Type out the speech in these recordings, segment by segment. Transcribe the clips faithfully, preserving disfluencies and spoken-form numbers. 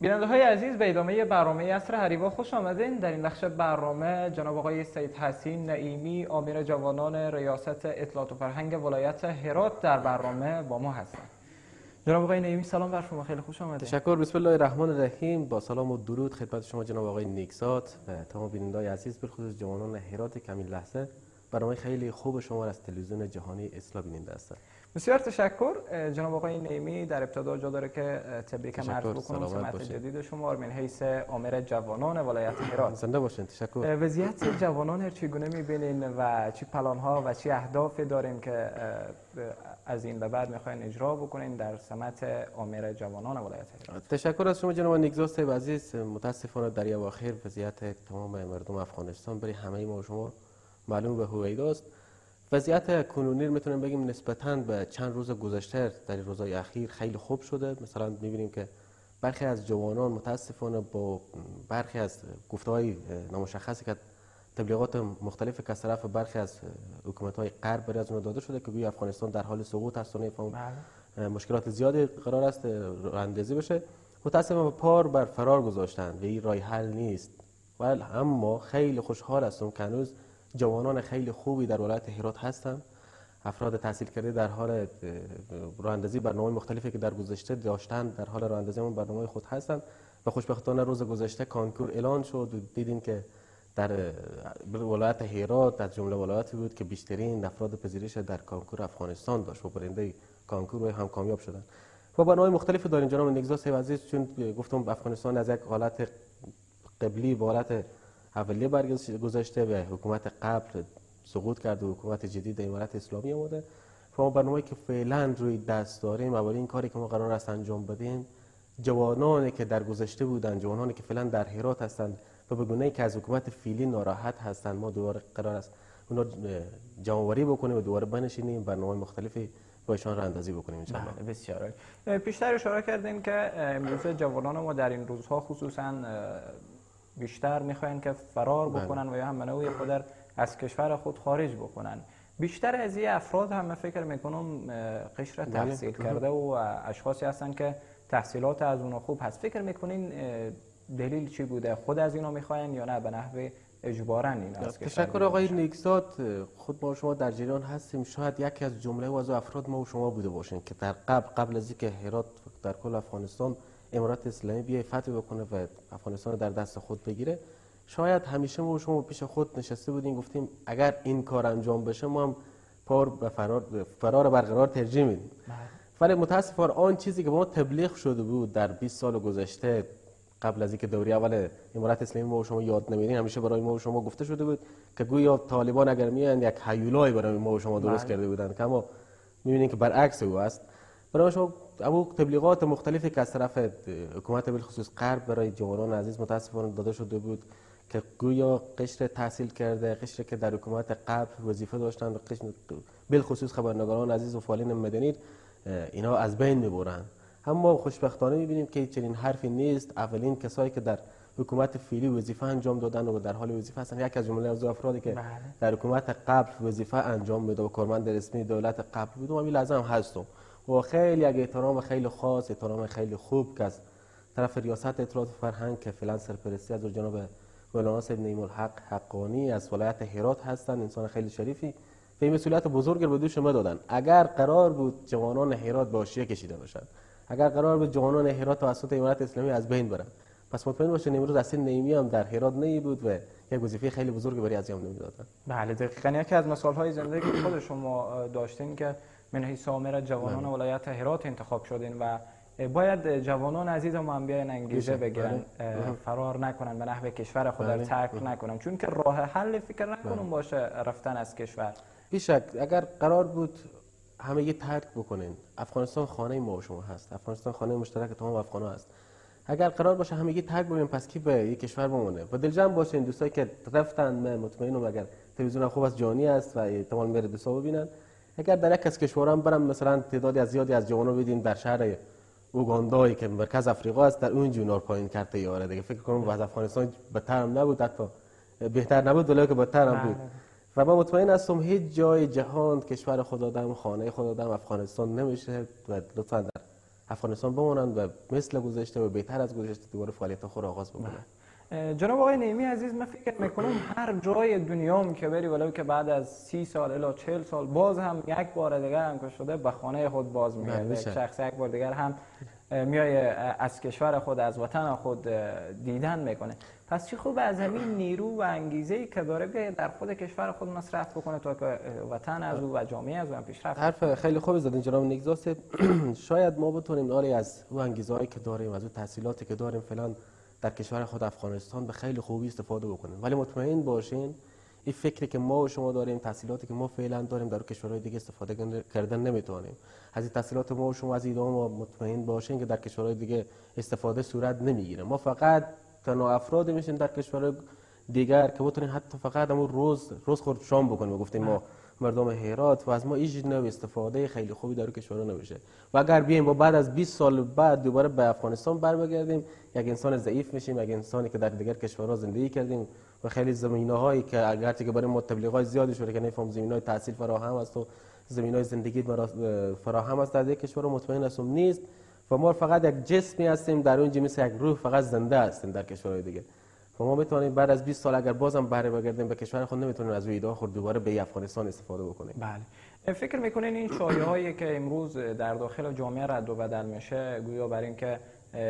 بیننده های عزیز به ادامه برنامه عصر حریوا خوش آمدین. در این بخش برنامه جناب آقای سید حسین نعیمی امیر جوانان ریاست اطلاعات و فرهنگ ولایت هرات در برنامه با ما هستند. جناب آقای نعیمی سلام بر شما، خیلی خوش آمدید. تشکر. بسم الله الرحمن الرحیم. با سلام و درود خدمت شما جناب آقای نیکزاد و تمام بیننده های عزیز، به خصوص جوانان هرات که همین لحظه برنامه خیلی خوب شما از تلویزیون جهانی اصلاح بیننده هستند. بسیار تشکر. جناب آقای نعیمی در ابتدا جا داره که تبریک عرض بکنم سمت جدید شما من حیث امیر جوانان ولایت هرات. زنده باشین. تشکر. وضعیت جوانان چگونه می‌بینین و چی پلان‌ها و چی اهدافی دارین که از این به بعد می‌خواین اجرا بکنین در سمت امیر جوانان ولایت هرات؟ تشکر از شما جناب نیکزاد صاحب عزیز. متاسفانه در اواخر وضعیت تمام مردم افغانستان برای همه ما و شما معلوم به هویداست. وضعیت کنونی میتونیم بگیم نسبتاً به چند روز گذشته در روزهای اخیر خیلی خوب شده. مثلا میبینیم که برخی از جوانان متاسفانه با برخی از گفته‌های نامشخصی که تبلیغات مختلف که از طرف برخی از حکومت‌های غرب برای از اون داده شده که گویا افغانستان در حال سقوط است و نمی‌فهم مشکلات زیادی قرار است راه اندازی بشه، متاسفانه پار بر فرار گذاشتند و این راه حل نیست. ولی اما خیلی خوشحال هستم که هنوز جوانان خیلی خوبی در ولایت هرات هستند. افراد تحصیل کرده در حال راه اندازی برنامه مختلفی که در گذشته داشتند در حال راه اندازی اون برنامه خود هستند و خوشبختانه روز گذشته کانکور اعلان شد و دیدیم که در ولایت هرات از جمله ولایاتی بود که بیشترین افراد پذیرش در کانکور افغانستان داشت و برنده کانکور هم کامیاب شدند. و برنامه مختلفی داریم جناب نیکزاد صاحب عزیز، چون گفتم افغانستان از یک حالت قبلی به حالت اولیه برگذشته و حکومت قبل سقوط کرد و حکومت جدید امارت اسلامی آمده. ما برنامه‌ای که فعلا روی دست داریم اولین این کاری که ما قرار است انجام بدیم، جوانانی که در گذشته بودند، جوانانی که فعلا در هرات هستند و به گونه‌ای که از حکومت فعلی ناراحت هستند، ما دوباره قرار است اونا جمع‌آوری بکنیم و دوباره بنشینیم برنامه مختلفی با ایشان راه‌اندازی بکنیم ان شاءالله. بسیار عالی. پیشتر اشاره کردین که امروز جوانان ما در این روزها خصوصا بیشتر میخواین که فرار بکنن و یا هم منوی خود از کشور خود خارج بکنن. بیشتر از این افراد هم من فکر میکنم قشر تحصیل کرده و اشخاصی هستن که تحصیلات از اونا خوب هست. فکر میکنین دلیل چی بوده؟ خود از اینا میخواین یا نه به نحو اجباراً اینا از کشور؟ تشکر آقای نیکزاد. خود ما و شما در جریان هستیم. شاید یکی از جمله از افراد ما و شما بوده باشین که در قبل قبل از اینکه هرات در کل افغانستان امارت اسلامی بیای فتح بکنه و افغانستان در دست خود بگیره، شاید همیشه ما و شما پیش خود نشسته بودیم گفتیم اگر این کار انجام بشه ما هم پار به فرار فرار برقرار ترجیح میدیم. ولی متاسفانه آن چیزی که ما تبلیغ شده بود در بیست سال گذشته قبل از اینکه دوره اول امارت اسلامی ما و شما یاد نمیدین، همیشه برای ما و شما گفته شده بود که گویا طالبان اگر میان یک هیولای برای ما و شما درست کرده بودند که ما میبینیم که برعکس او است. برای شما اما تبلیغات مختلفی که از طرف حکومت بالخصوص غرب برای جوانان عزیز متاسفانه داده شده بود که گویا قشر تحصیل کرده، قشر که در حکومت قبل وظیفه داشتند و قشر بالخصوص خبرنگاران عزیز و فعالین مدنی اینا از بین میبرند. اما خوشبختانه میبینیم که چنین حرفی نیست. اولین کسایی که در حکومت فعلی وظیفه انجام دادن و در حال وظیفه هستند یک از جمله از افرادی که در حکومت قبل وظیفه انجام میداد و کارمند رسمی دولت قبل بود و همین لازم هستم و خیلی یک احترام خیلی خاص، احترام خیلی خوب که از طرف ریاست اطلاعات فرهنگ که فعلا سرپرستی از جناب مولانا صاحب نعیم الحق حقانی از ولایت هرات هستند، انسان خیلی شریفی و این مسئولیت بزرگ رو به دوش ما دادن. اگر قرار بود جوانان هرات به حاشیه کشیده باشند، اگر قرار بود جوانان هرات توسط امارت اسلامی از بین برند، پس مطمئن باشین امروز حسین نعیمی هم در هرات نمی بود و یک وظیفه خیلی بزرگی برای انجام نمیدادن. بله دقیقاً یکی از مثال‌های زندگی خود شما داشتین که من حیث امیر جوانان ولایت هرات انتخاب شدین و باید جوانان عزیز ما هم بیاین انگیزه بگیرن، فرار نکنن، به نحو کشور خود را ترک نکنن، چون که راه حل فکر نکنم باشه رفتن از کشور. بیشک اگر قرار بود همه یه ترک بکنین، افغانستان خانه ما و شما هست، افغانستان خانه مشترک تمام افغان‌ها است. اگر قرار باشه همه یه ترک بکنین پس کی به یک کشور بمونه؟ و دلجمع باشین دوستایی که رفتن، من مطمئنم اگر تلویزیون خوب از جهانی است و احتمال میره دوستا ببینن، اگر در یک از کشورها برم مثلا تعدادی از زیادی از جوانان بدین در شهر اوگاندایی که مرکز آفریقا است در اون جونار پایین کرده یاره دیگه، فکر کنم از افغانستان بدتر هم نبود، حتی بهتر نبود ولی که بدتر هم بود. و من مطمئن هستم هیچ جای جهان کشور خود آدم، خانه خود آدم افغانستان نمیشه و لطفا در افغانستان بمانند و مثل گذشته و بهتر از گذشته دوباره فعالیت خود را آغاز بکنند. جناب آقای نعیمی عزیز، من فکر میکنم هر جای دنیا که بری ولو که بعد از سی سال الی چهل سال باز هم یک بار دیگر هم که شده به خانه خود باز میگرده. یک شخص یک بار دیگر هم میای از کشور خود، از وطن خود دیدن میکنه. پس چی خوب از همین نیرو و انگیزه‌ای که داره بیاید در خود کشور خود مصرف بکنه تا که وطن از او و جامعه از او هم پیشرفت. حرف خیلی خوبی زدین جناب نیکزاد. شاید ما بتونیم ناری از او انگیزه‌ای که داریم، از او تحصیلاتی که داریم فعلا در کشور خود افغانستان به خیلی خوبی استفاده بکنیم، ولی مطمئن باشین این فکری که ما و شما داریم، تحصیلاتی که ما فعلا داریم در کشورهای دیگه استفاده کردن نمیتونیم. از این تحصیلات ما و شما، از ایده ما مطمئن باشین که در کشورهای دیگه استفاده صورت نمیگیره. ما فقط تنها افرادی میشیم در کشورهای دیگر که بتونیم حتی فقط همون روز روز خورد شام بکنیم و گفتیم ما مردم هرات و از ما هیچ نوع استفاده خیلی خوبی در کشورها نمیشه. و اگر بیایم با بعد از بیست سال بعد دوباره به افغانستان برگردیم، یک انسان ضعیف میشیم، یک انسانی که در دیگر کشورها زندگی کردیم و خیلی زمینه‌هایی که اگرچه که برای ما تبلیغات زیادی شده که نفهم زمینه‌های تحصیل فراهم است و زمینه‌های زندگی فراهم است در دیگر کشورها، مطمئن هستم نیست و ما فقط یک جسمی هستیم در اونجا مثل یک روح فقط زنده هستیم در کشورهای دیگه. و ما میتونیم بعد از بیست سال اگر بازم برگردیم به کشور خود نمیتونیم از ایده خود دوباره به افغانستان استفاده بکنیم. بله. فکر میکنین این شایعه هایی که امروز در داخل جامعه رد و بدل میشه گویا بر این که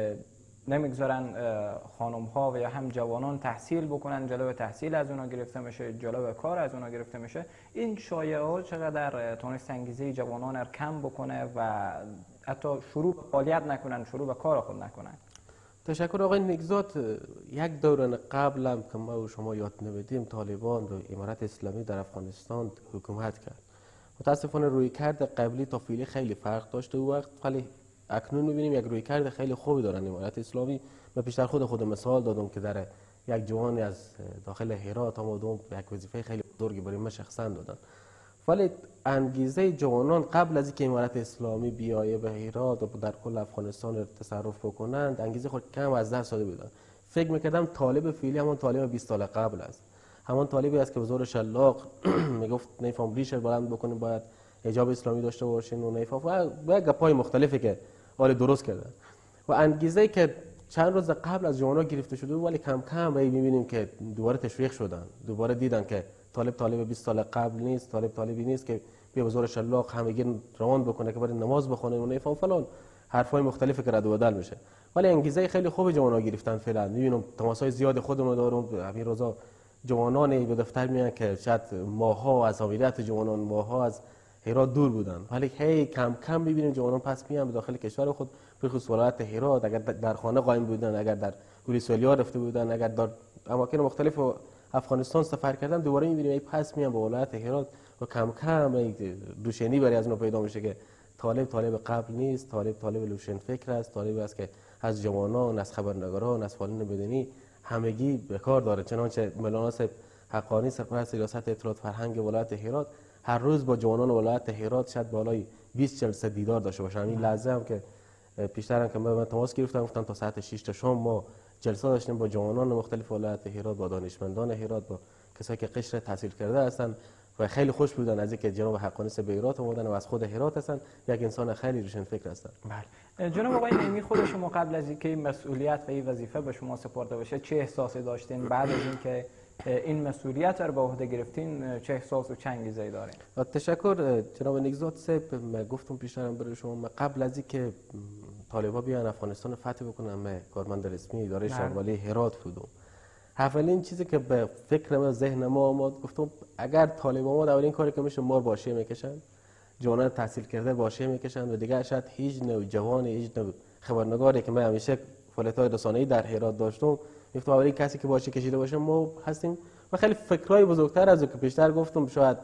نمیگذارن خانم ها و یا هم جوانان تحصیل بکنن، جلو تحصیل از اونا گرفته میشه، جلو کار از اونا گرفته میشه، این شایعه ها چقدر تونست انگیزه جوانان را کم بکنه و حتی شروع به فعالیت نکنن، شروع به کار خود نکنن؟ تشکر آقای نیکزاد. یک دوران قبل هم که ما و شما یاد نمیدیم طالبان و امارت اسلامی در افغانستان حکومت کرد. متاسفانه روی کرد قبلی تا فعلی خیلی فرق داشت و وقت ولی اکنون میبینیم یک روی کرد خیلی خوبی دارن امارت اسلامی. من پیشتر خود خود مثال دادم که در یک جوانی از داخل هرات آمدم یک وظیفه خیلی بزرگی برای من شخصا دادن، ولی انگیزه جوانان قبل از اینکه امارت اسلامی بیایه به هرات و در کل افغانستان تصرف بکنند انگیزه خود کم از دست داده بودن. فکر میکردم طالب فعلی همون طالب بیست سال قبل است، همون طالبی است که به زور شلاق میگفت نیفهم ریش بلند بکنیم، باید حجاب اسلامی داشته باشین و نیفهم و گپای مختلفی که حال درست کردن و انگیزه که چند روز قبل از جوانان گرفته شده ولی کم کم میبینیم که دوباره تشویق شدن، دوباره دیدن که طالب طالب بیست سال قبل نیست، طالب طالبی نیست که بیا به زور شلاق همگی روان بکنه که برای نماز بخونه و نیفهم فلان حرفای مختلفی که رد و بدل میشه. ولی انگیزه خیلی خوب جوانان گرفتن. فعلا میبینم تماسای زیاد خودمون دارم، همین روزا جوانانی به دفتر میان که شاید ماها از حامیت جوانان ماها از هرات دور بودن، ولی هی کم کم میبینیم جوانان پس میان به داخل کشور خود، به خصوص ولایت هرات. اگر در خانه قایم بودن، اگر در گوریسولیا رفته بودن، اگر در اماکن مختلف افغانستان سفر کردن، دوباره میبینیم ای پس میان به ولایت هرات و کم کم روشنی برای از اونها پیدا میشه که طالب طالب قبل نیست، طالب طالب روشن فکر است، طالب است که از جوانان، از خبرنگاران، از فعالین مدنی همگی به کار داره. چنانچه مولانا صاحب حقانی سرپرست ریاست اطلاعات فرهنگ ولایت هرات هر روز با جوانان ولایت هرات شاید بالای بیست جلسه دیدار داشته باشه. همین لحظه هم که پیشتر هم که من تماس گرفتم گفتم تا ساعت شش تا شام ما جلسه داشتیم با جوانان مختلف ولایت هرات، با دانشمندان هرات، با کسایی که قشر تحصیل کرده هستند و خیلی خوش بودن از اینکه جناب حقانی صاحب هرات اومدن و از خود هرات هستند، یک انسان خیلی روشن فکر هستند. بله. جناب آقای نعیمی، خود شما قبل از اینکه این مسئولیت و این وظیفه به شما سپرده بشه چه احساسی داشتین؟ بعد از اینکه این مسئولیت رو به عهده گرفتین چه احساس و چه انگیزه‌ای دارین؟ تشکر جناب نیکزاد صاحب. من گفتم پیشترم برای شما، من قبل از اینکه طالبا بیان افغانستان فتح بکنن من کارمند رسمی اداره شهروندی هرات بودم. اولین چیزی که به فکر ما ذهن ما آمد گفتم اگر طالبان ما اولین کاری که میشه ما باشه میکشن، جوانان تحصیل کرده باشه میکشن و دیگه شاید هیچ نوع جوان، هیچ نوع خبرنگاری که من همیشه فعالیت‌های رسانه‌ای در هرات داشتم گفتم اولین کسی که باشه کشیده باشه ما هستیم و خیلی فکرای بزرگتر از که پیشتر گفتم شاید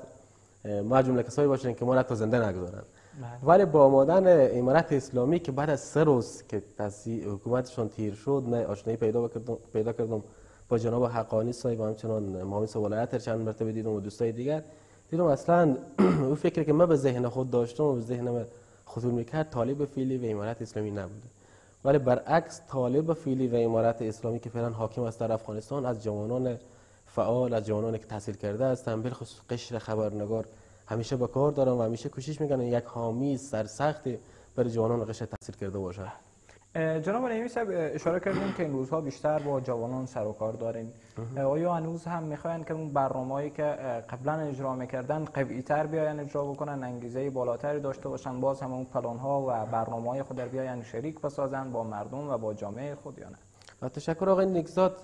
ما جمله کسایی باشن که ما را تا زنده نگذارن. ولی با آمدن امارت اسلامی که بعد از سه روز که حکومتشون تیر شد من آشنایی پیدا کردم پیدا کردم با جناب حقانی صاحب و همچنان محافظ ولایت چند مرتبه دیدم و دوستای دیگر، دیدم اصلا اون فکری که من به ذهن خود داشتم و به ذهنم خطور میکرد طالب فعلی و امارت اسلامی نبوده، ولی برعکس طالب فعلی و امارت اسلامی که فعلا حاکم است در افغانستان از جوانان فعال، از جوانانی که تحصیل کرده هستند، بالخصوص قشر خبرنگار همیشه با کار دارن و همیشه کوشش میکنن یک حامی سرسخت برای جوانان قشر تاثیر کرده باشه. جناب نعیمی صاحب اشاره کردیم که این روزها بیشتر با جوانان سر و کار داریم. آیا هنوز هم میخواین که اون برنامه‌ای که قبلا اجرا میکردن قوی‌تر بیاین اجرا بکنن، انگیزه بالاتری داشته باشن، باز هم اون پلان‌ها و برنامه‌های خود رو بیاین شریک بسازن با مردم و با جامعه خود یا نه؟ تشکر آقای نکزاد.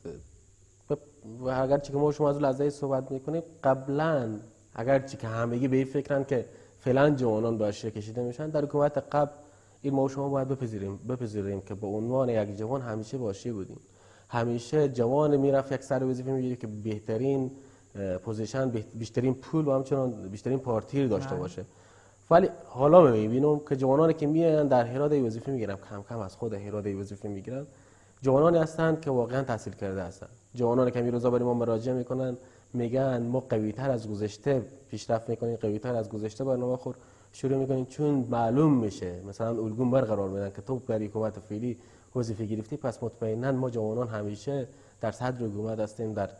و اگرچه که ما شما از لحظه صحبت میکنیم، قبلا اگرچه که همگی به این فکرن که فعلا جوانان به اشیا کشیده میشن، در حکومت قبل این ما شما باید بپذیریم بپذیریم که به عنوان یک جوان همیشه باشی بودیم. همیشه جوان میرفت یک سر وظیفه میگیره که بهترین پوزیشن، بیشترین پول و همچنان بیشترین پارتیر داشته باشه. ولی حالا میبینم که جوانانی که میان در هرات وظیفه میگیرن، کم کم از خود هرات وظیفه میگیرن، جوانانی هستند که واقعا تحصیل کرده هستند. جوانانی که میروزا برای ما مراجعه میکنن میگن ما قوی‌تر از گذشته پیشرفت میکنیم، قوی‌تر از گذشته برنامه خور شروع میکنیم، چون معلوم میشه مثلا الگو برقرار میدن که تو در حکومت فعلی وظیفه گرفتی، پس مطمئنا ما جوانان همیشه در صدر حکومت هستیم، در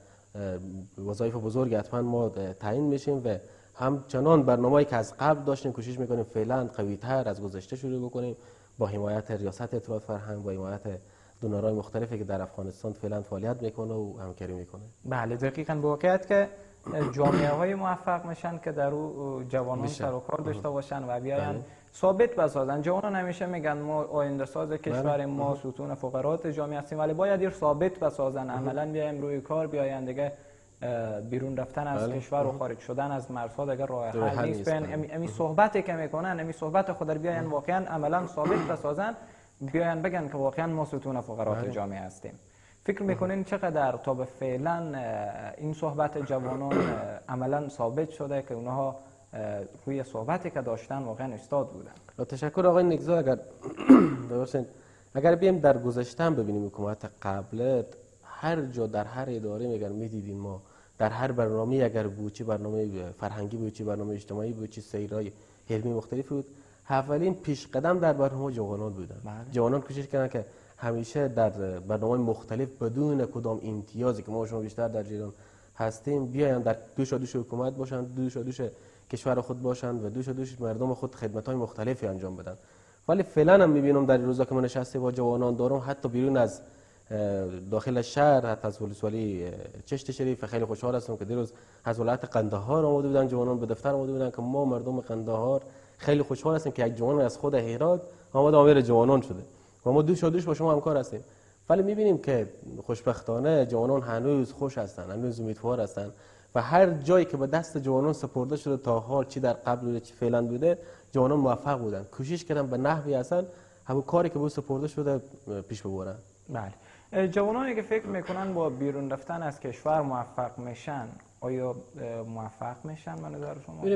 وظایف بزرگ حتما ما تعیین میشیم و همچنان برنامه‌ای که از قبل داشتیم کوشش میکنیم فعلا قوی‌تر از گذشته شروع بکنیم، با حمایت ریاست اتحاد فرهنگ و حمایت دونرهای مختلفی که در افغانستان فعلا فعالیت میکنه و همکاری میکنه. بله دقیقاً به واقعیت که جامعه های موفق میشن که در او جوانان سر و کار داشته باشن و بیاین ثابت بسازن. جوانان همیشه میگن ما آینده ساز کشور، ما ستون فقرات جامعه هستیم، ولی باید این ثابت بسازن، عملا بیایم روی کار، بیاین دیگه بیرون رفتن از بله. کشور و خارج شدن از مرزها دیگه راه حل نیست. بین امی صحبتی که میکنن، امی صحبت خود رو بیاین واقعا عملا ثابت بسازن، بیاین بگن که واقعا ما ستون فقرات جامعه هستیم. فکر میکنین چقدر تا به فعلا این صحبت جوانان عملا ثابت شده که اونها روی صحبتی که داشتن واقعا استاد بودن؟ تشکر آقای نگزا. اگر درستین اگر بیم در گذشته ببینیم حکومت قبل، هر جا در هر اداره میگن میدیدین ما در هر برنامه، اگر بود چه برنامه فرهنگی بود چه برنامه اجتماعی بود چه سیرای علمی مختلفی بود، اولین پیش قدم در برنامه جوانان بودن. بله. جوانان کوشش کردن که همیشه در برنامه مختلف بدون کدام امتیازی که ما شما بیشتر در ایران هستیم بیاین در دوش دوش حکومت باشن، دوش دوش کشور خود باشن و دوش دوش مردم خود خدمت‌های مختلفی انجام بدن. ولی فعلا هم می‌بینم در روزا که من نشسته با جوانان دارم، حتی بیرون از داخل شهر، حتی از ولسوالی چشت شریف، خیلی خوشحال هستم که دیروز از ولایت قندهار آمده بودن جوانان به دفتر آمده بودن که ما مردم قندهار خیلی خوشحال هستیم که یک جوان از خود هرات آمده امیر جوانان شده و ما دوش دوش با شما همکار هستیم. ولی می‌بینیم که خوشبختانه جوانان هنوز خوش هستند، هنوز امیدوار هستند و هر جایی که به دست جوانان سپرده شده تا حال، چی در قبل بوده چی فعلا بوده، جوانان موفق بودن، کوشش کردن به نحوی اصلا همون کاری که بود سپرده شده پیش ببرن. بله. جوانانی که فکر میکنن با بیرون رفتن از کشور موفق میشن، آیا موفق میشن به نظر شما؟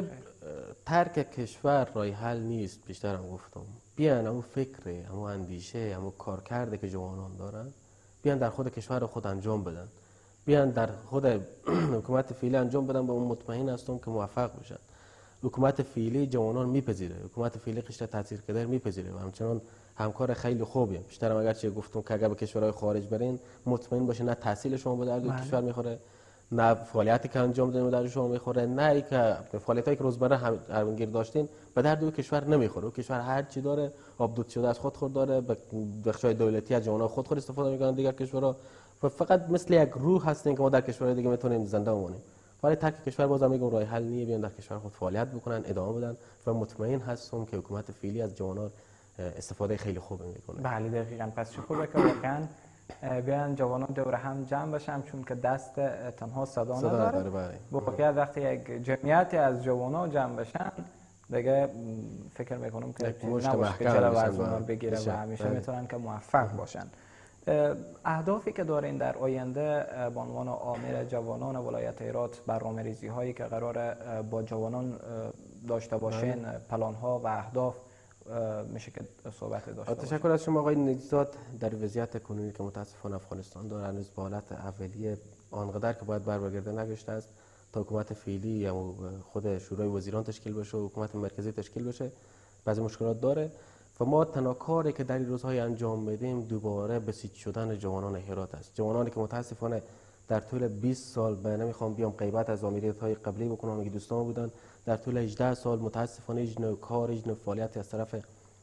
ترک کشور راه حل نیست. بیشتر هم گفتم بیان همون فکر، همون اندیشه، همون کار کرده که جوانان دارن بیان در خود کشور خود انجام بدن، بیان در خود حکومت فعلی انجام بدن. به اون مطمئن هستم که موفق بشن. حکومت فعلی جوانان میپذیره، حکومت فعلی قشر تاثیرگذار میپذیره و همچنان همکار خیلی خوبیه. بیشترم اگر چه گفتم که اگر به کشورهای خارج برین مطمئن باشین نه تحصیل شما به درد کشور میخوره، نه فعالیتی که انجام دادین به درد شما میخوره، نه ای که فعالیتایی که روزمره همگیر داشتین به درد اون کشور نمیخوره. اون کشور هر چی داره آبدوت شده از خود خود داره، بخشای دولتی از جوانان خود خود استفاده میکنن دیگر کشورها و فقط مثل یک روح هستین که ما در کشورهای دیگه میتونیم زنده بمونیم. ولی ترک کشور بازم میگم راه حل نیست. بیان در کشور خود فعالیت بکنن، ادامه بدن و مطمئن هستم که حکومت فعلی از جوانان استفاده خیلی خوب میکنه. بله دقیقاً. پس چه خوبه که واقعا بیان جوانان دور هم جمع بشن، چون که دست تنها صدا نداره. واقعا وقتی یک جمعیتی از جوانان جمع بشن دیگه فکر میکنم که نباشه که جلو از اونها بگیره و همیشه میتونن که موفق باشن. اهدافی که دارین در آینده به عنوان آمر جوانان ولایت هرات، برنامه‌ریزی هایی که قرار با جوانان داشته باشین، پلان ها و اهداف میشه که صحبت داشته باشین؟ تشکر از شما آقای نجزاد. در وضعیت کنونی که متاسفانه افغانستان داره هنوز به حالت اولیه آنقدر که باید برگرده نگشته است تا حکومت فعلی یا خود شورای وزیران تشکیل بشه و حکومت مرکزی تشکیل بشه. بعضی مشکلات داره و ما تنها کاری که در این روزهای انجام میدیم دوباره بسیج شدن جوانان هرات است. جوانانی که متاسفانه در طول بیست سال، به نمیخوام بیام غیبت از آمریت‌های قبلی بکنم که دوستان بودن، در طول هجده سال متاسفانه هیچ نوع کار، هیچ نوع فعالیتی از طرف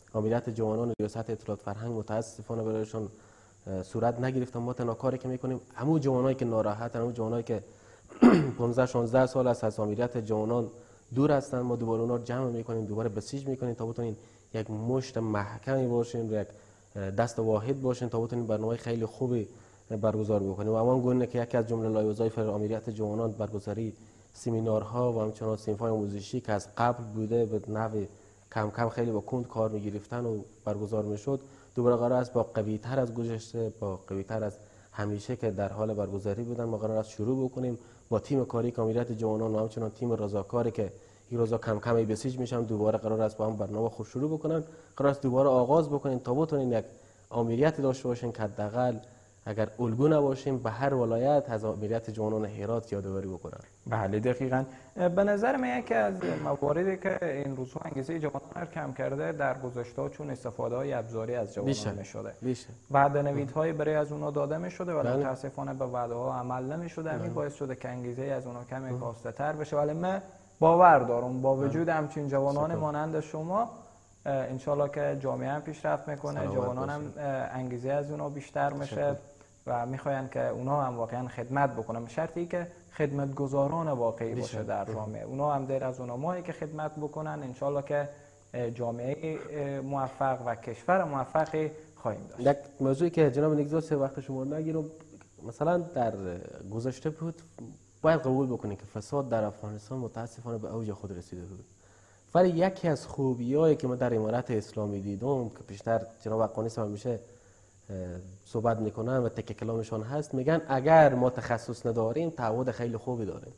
آمریت جوانان ریاست اطلاعات فرهنگ متاسفانه برایشان صورت نگرفت. ما تنها کاری که میکنیم همون جوانایی که ناراحتن، همون جوانایی که پانزده شانزده سال است از آمریت جوانان دور هستن، ما دوباره اونا رو جمع میکنیم، دوباره بسیج میکنیم تا بتونین یک مشت محکمی باشین و یک دست واحد باشین تا بتونین برنامه خیلی خوبی برگزار بکنیم. و امان گونه که یکی از جمله لایحه‌های آمریت جوانان برگزاری سمینارها و همچنان صنف‌های آموزشی که از قبل بوده به نحو کم کم خیلی با کند کار میگرفتن و برگزار میشد، دوباره قرار است با قوی تر از گذشته، با قوی تر از همیشه که در حال برگزاری بودن، ما قرار است شروع بکنیم با تیم کاری آمریت جوانان و همچنان تیم رضاکاری که این روزا کم کم بسیج میشن، دوباره قرار است با هم برنامه خوب شروع بکنن، قرار است دوباره آغاز بکنین تا بتونین یک آمریت داشته باشین که حداقل اگر الگو نباشیم به هر ولایت از آمریت جوانان هرات یادآوری بکنن. بله دقیقاً. به نظر من یکی از مواردی که این روزها انگیزه جوانان رو کم کرده در گذشته چون استفاده های ابزاری از جوانان میشده. وعده نویدهای برای از اونا داده میشده ولی متاسفانه به وعده ها عمل نمیشده. همین باعث شده که انگیزه از اونا کمی کاسته تر بشه. ولی من باور دارم با وجود همچین جوانان مانند شما انشالله که جامعه هم پیشرفت میکنه، جوانان هم انگیزه از اونا بیشتر میشه و میخواین که اونا هم واقعا خدمت بکنن. شرطی که خدمتگزاران واقعی باشه در جامعه. اونا هم دیر از اونا ماهی که خدمت بکنن انشالله که جامعه موفق و کشور موفقی خواهیم داشت. یک موضوعی که جناب نگذاست وقت شما نگیرم، مثلا در گذشته بود باید قبول بکنید که فساد در افغانستان متاسفانه به اوج خود رسیده بود. ولی یکی از خوبیایی که من در امارت اسلامی دیدم که بیشتر جناب حقانی صاحب میشه صحبت میکنن و تک کلامشان هست، میگن اگر ما تخصص نداریم تعهد خیلی خوبی داریم.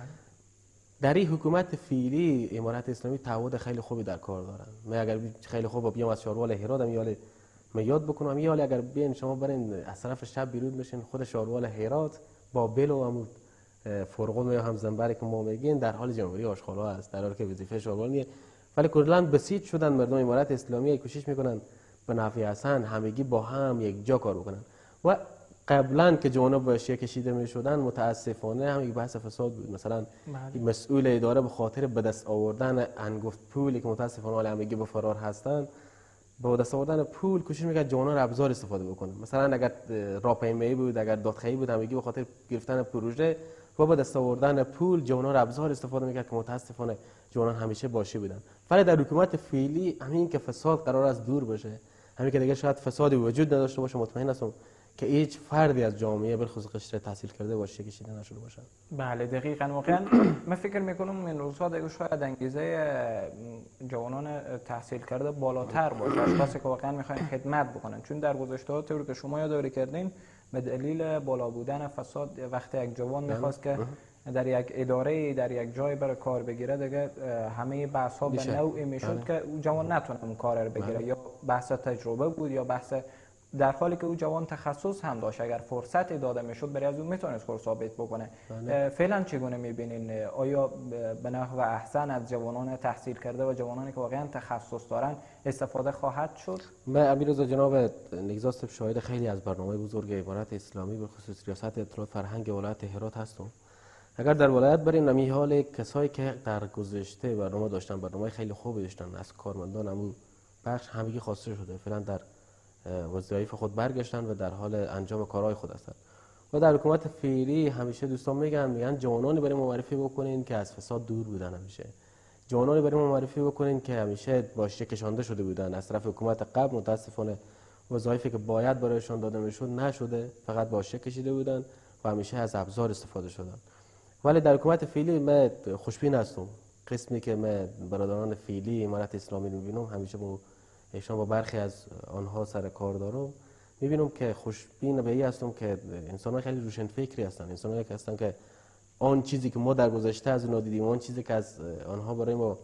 در این حکومت فعلی امارت اسلامی تعهد خیلی خوبی در کار دارن. من اگر خیلی خوب بیام از شاروال هرات هم یاله من یاد بکنم، یاله اگر بیاین شما برین از طرف شب بیرون بشین خود شاروال هرات با بل و هم فرقون و هم زنبری که ما میگین در حال جمهوری آشغالا است، در حالی که وظیفه شاروال نیه. ولی کلا بسیج شدن مردم امارت اسلامی، کوشش میکنن به نفع حسن همگی با هم یک جا کار بکنن. و قبلا که جوانب به اشیاء کشیده می شدن متاسفانه هم یک بحث فساد بود. مثلا مسئول اداره به خاطر به دست آوردن انگفت پولی که متاسفانه همگی به فرار هستن، به دست آوردن پول کوشش میکرد جوانان ابزار استفاده بکنن. مثلا اگر راهپیمایی بود، اگر دادخواهی بود، همگی به خاطر گرفتن پروژه و به دست آوردن پول جوانان ابزار استفاده میکرد که متاسفانه جوانان همیشه باشی بودن. ولی در حکومت فعلی همین که فساد قرار است دور بشه، همین که دیگه شاید فسادی وجود نداشته باشه، مطمئن هستم که هیچ فردی از جامعه بالخصوص قشر تحصیل کرده باشه کشیده نشده باشه. بله دقیقاً. واقعا من فکر میکنم این روزها دیگه شاید انگیزه جوانان تحصیل کرده بالاتر باشه، اشخاصی که واقعا میخواین خدمت بکنن. چون در گذشته ها طوری که شما یادآوری کردین به دلیل بالا بودن فساد وقتی یک جوان میخواست که در یک اداره در یک جای برای کار بگیره دیگه همه بحث ها به نوعی میشد که او جوان نتونه اون کار رو بگیره. یا بحث تجربه بود یا بحث، در حالی که او جوان تخصص هم داشت، اگر فرصت داده میشد برای از اون میتونست خود ثابت بکنه. فعلا چگونه میبینین؟ آیا به نحو احسن از جوانان تحصیل کرده و جوانانی که واقعا تخصص دارن استفاده خواهد شد؟ من امیررضا جناب نگذاست شاهد خیلی از برنامه بزرگ امارت اسلامی به خصوص ریاست اطلاعات فرهنگ ولایت هرات هستم. اگر در ولایت بریم نمی حال کسایی که در گذشته برنامه داشتن، برنامه خیلی خوبی داشتن از کارمندان همون بخش همگی خواسته شده فعلا در وظایف خود برگشتن و در حال انجام کارهای خود هستند. و در حکومت فعلی همیشه دوستان میگن میگن جوانانی برای معرفی بکنین که از فساد دور بودن، همیشه جوانانی برای معرفی بکنین که همیشه باشه کشانده شده بودن از طرف حکومت قبل. متاسفانه وظایفی که باید برایشان داده میشد نشده، فقط باشه کشیده بودن و همیشه از ابزار استفاده شدن. ولی در حکومت فعلی من خوشبین هستم. قسمی که من برادران فعلی امارت اسلامی رو میبینم همیشه با ایشان با برخی از آنها سر کار دارم، میبینم که خوشبین به این هستم که انسان‌ها خیلی روشن فکری هستن، انسان‌هایی که هستن که آن چیزی که ما در گذشته از اونها دیدیم، آن چیزی که از آنها برای ما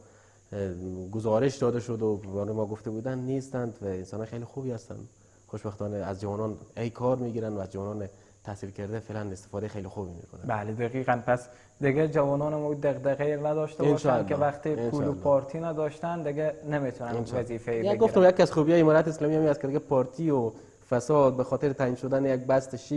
گزارش داده شد و برای ما گفته بودن نیستند و انسان‌های خیلی خوبی هستند. خوشبختانه از جوانان ای کار میگیرن و از جوانان تحصیل کرده فعلا استفاده خیلی خوبی میکنن. بله دقیقاً. پس دیگه جوانان ما دغدغه نداشته باشن که وقتی پول و پارتی نداشتن دیگه نمیتونن وظیفه بگیرن. گفتم یکی از خوبی‌های امارت اسلامی همین است که دیگه پارتی و فساد به خاطر تعیین شدن یک بست شیش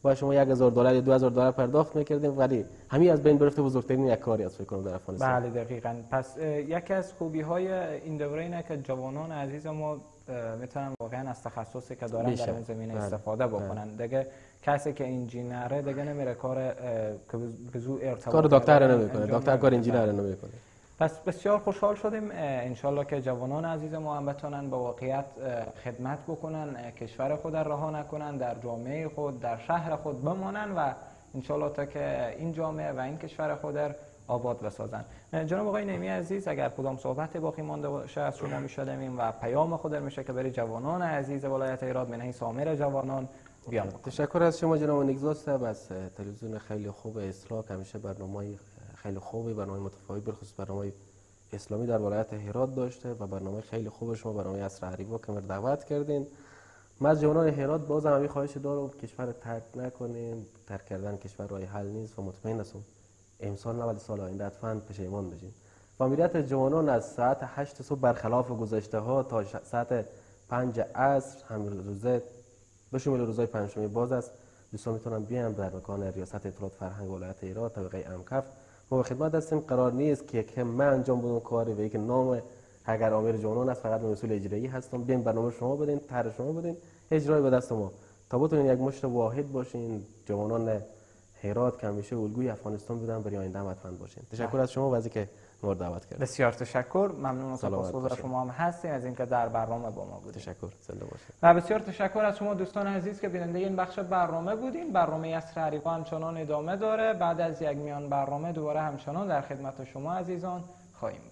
و شما یک هزار دلار یا دو هزار دلار پرداخت میکردیم، ولی همین از بین برفته بزرگترین یک کاری است فکر کنم در افغانستان. بله دقیقاً. پس یکی از خوبی های این دوره اینه که جوانان عزیز ما میتونن واقعا از تخصصی که دارن در این زمینه بله. استفاده بکنن. دیگه کسی که انجینره دیگه نمیره کار که بزو ارتباط کار دکتر نمیکنه، دکتر کار انجینر نمیکنه. پس بسیار خوشحال شدیم انشالله که جوانان عزیز ما هم بتونن به واقعیت خدمت بکنن، کشور خود را رها نکنن، در جامعه خود در شهر خود بمانن و انشالله تا که این جامعه و این کشور خود را آباد بسازن. جناب آقای نعیمی عزیز، اگر کدام صحبت باقی مانده باشه از شما میشنویم و پیام خود میشه که برای جوانان عزیز ولایت هرات منهی سامر جوانان بیان. تشکر از شما جناب نگذار صاحب از تلویزیون خیلی خوب اصلاح که همیشه برنامه خیلی خوبی، برنامه متفاوت بخصوص برنامه اسلامی در ولایت هرات داشته و برنامه خیلی خوب شما برنامه عصر عریبا که مر دعوت کردین. ما از جوانان هرات باز هم خواهش دارم کشور ترک نکنین، ترک کردن کشور راه حل نیست و مطمئن هستم امسال نه ولی سال آینده حتما پشیمان بشین. فعالیت جوانان از ساعت هشت صبح برخلاف گذشته ها تا ساعت پنج عصر هم روزه به شمول روزهای پنجشنبه باز است. دوستان میتونن بیان در مکان ریاست اطلاعات فرهنگ ولایت هرات طبقه امکف. ما به خدمت هستیم. قرار نیست که یک من انجام بدم کاری و یک نام اگر امیر جوانان است فقط مسئول اجرایی هستم. بیاین برنامه شما بدین، طرح شما بدین، اجرای به دست ما تا بتونین یک مشت واحد باشین. جوانان هرات که همیشه الگوی افغانستان بودن برای آینده هم حتما باشین. تشکر از شما و از اینکه ما دعوت کردید. بسیار تشکر، ممنون و سپاسگزار شما هم هستیم از اینکه در برنامه با ما بودید. تشکر، زنده باشید. و بسیار تشکر از شما دوستان عزیز که بیننده این بخش برنامه بودین. برنامه عصر عریبا همچنان ادامه داره. بعد از یک میان برنامه دوباره همچنان در خدمت شما عزیزان خواهیم بود.